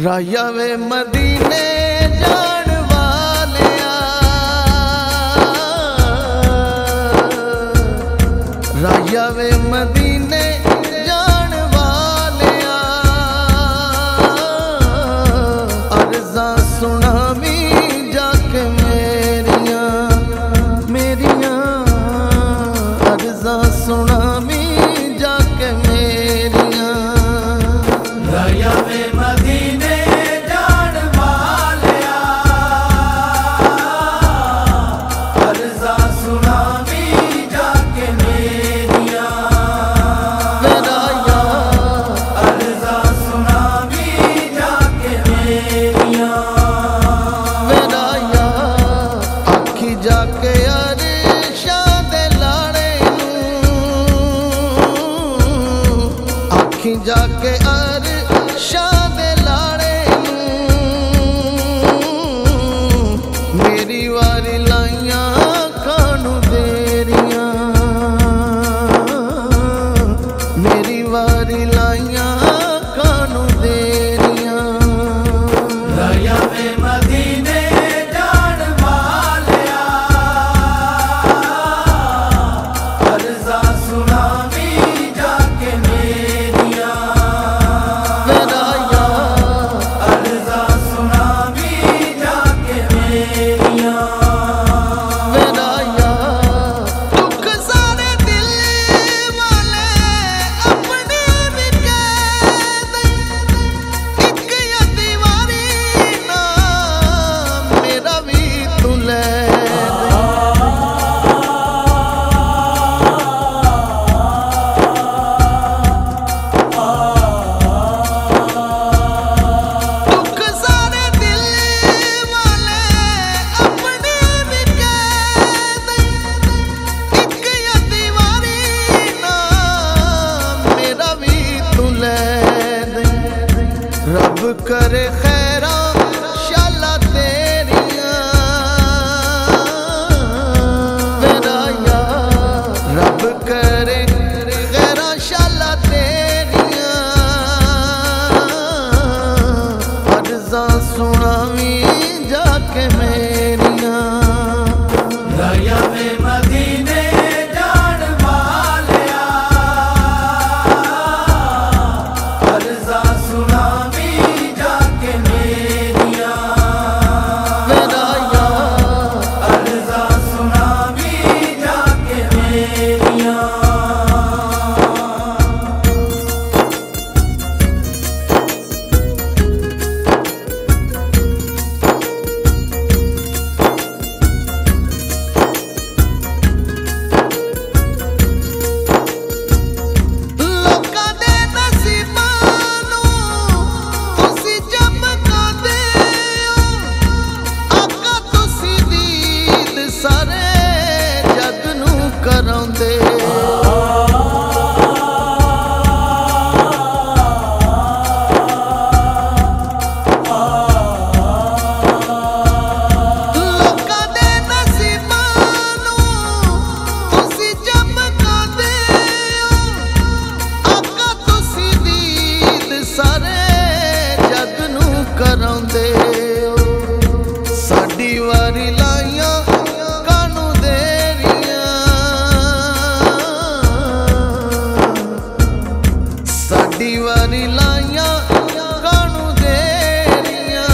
राया वे मदीने जान वालिया, राया वे मदीने जान वालिया, अर्ज़ा सुनावी जाके मेरिया मेरिया, अर्ज़ा सुनावी जाके मेरिया। राया वे मदीने जान वालिया, अर्ज़ा सुनावी जाके मेरिया। राया अर्ज़ा सुनावी जाके मेरिया। राया आखी जाके अरशां दे लाड़े नूं, आखी जाके अरशां दे लाड़े नूं, मेरी वारी लाइयां कानू देरियां, मेरी वारी लाइयां कानू देरियां। राया वे मदीने जान वालिया, अर्ज़ा सुनावी जाके मेरिया। राया अर्ज़ा सुनावी जाके मेरिया। राया दुख सारे दिल वाले अपने भी कह दे, एक दीवारी ना मेरा भी तू ले दे। दुख सारे दिल वाले अपने भी कह दे, एक दीवारी ना मेरा भी तू ले दे। रब करे खैरा शाला तेरियां, राया रब करे खैरा शाला तेरियां, अर्ज़ा सुनावी जाके मेरियां। राया वे मदीने जान वालिया, अर्ज़ा सुनावी जाके मेरिया। राया अर्ज़ा सुनावी जाके मेरिया। लोकां दे नसीबां नूं तुसीं चमकांदे हो, आका तुसीं दीद सारे जग नूं करांदे। लोकां दे नसीबां नूं तुसीं चमकांदे हो, आका तुसीं दीद सारे जग नूं करांदे हो। साडी वारी लाइयां कानू देरियां, साडी वारी लाइयां कानू देरियां,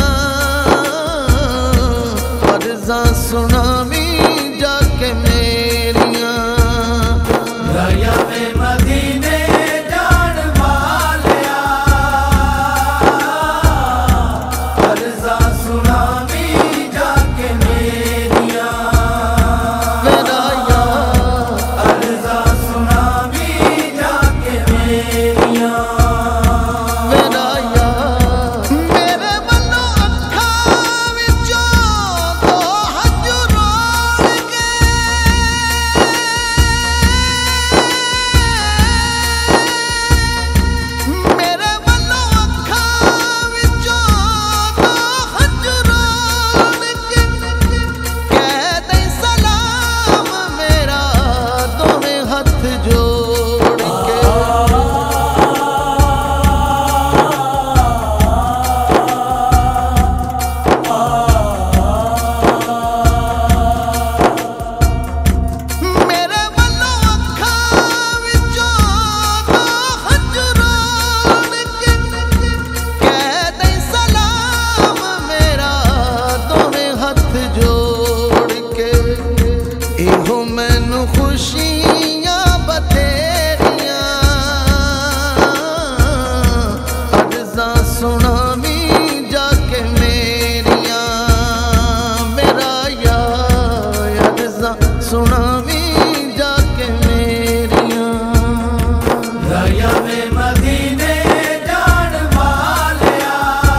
अर्ज़ा सुनावी जाके मेरियां। राया वे मदीने जान वालिया, अर्ज़ा सुनावी जाके मेरिया। राया अर्ज़ा सुनावी जाके मेरिया। वे मदीने जान वालिया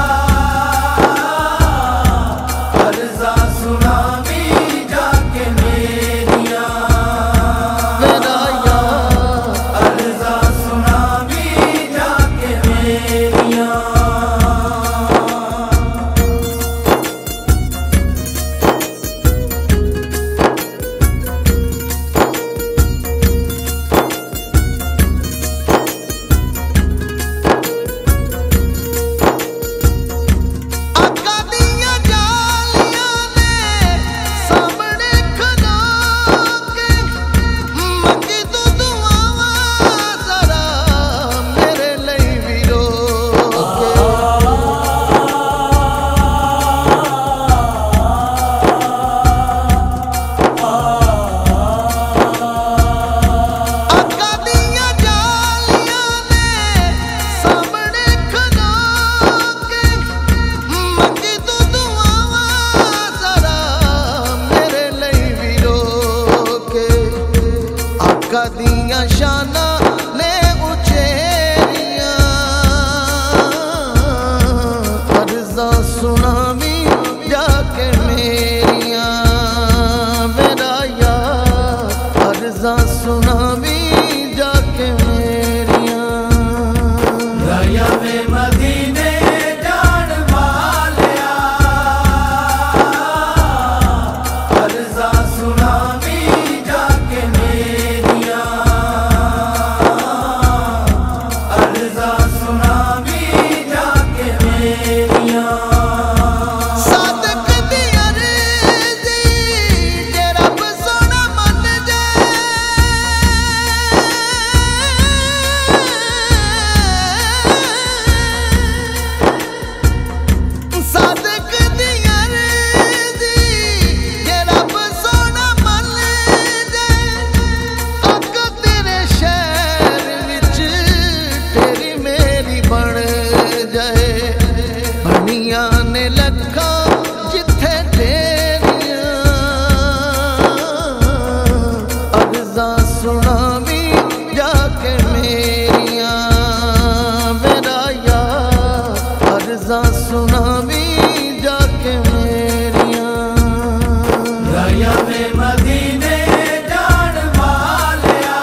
अर्ज़ा सुनावी जाके मेरिया मेरा यार अर्ज़ा सुनावी जाके मेरिया दियां शाना ने उचेरियां अर्ज़ा सुनावी जाके मेरियां मेरा यार अर्ज़ा सुनावी जाके मेरियां राया वे मदीने जान वालिया अर्ज़ा सुनावी जाके मेरिया अर्ज़ा सुनावी जाके मेरिया सादक दी अर्ज़ी जे रब सोना मन जाए सादक दी अर्ज़ी जे रब सोना मन जाए अग तेरे शहर विच तेरी मेरी बन जाए बनियां ने लखा जिथे तेरियां अर्ज़ा सुनावी जाके मेरियां मेरा यार अर्ज़ा सुनावी जाके मेरियां राया वे मदीने जान वालिया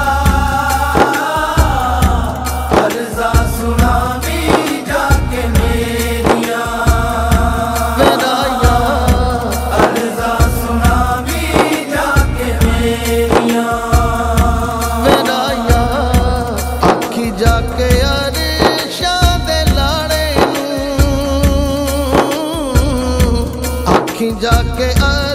अर्ज़ा सुनावी जाके मेरिया मेरा यार अर्ज़ा सुनावी जाके मेरिया मेरा यार आखी जाके अरशां दे लाड़े नूं आखी जाके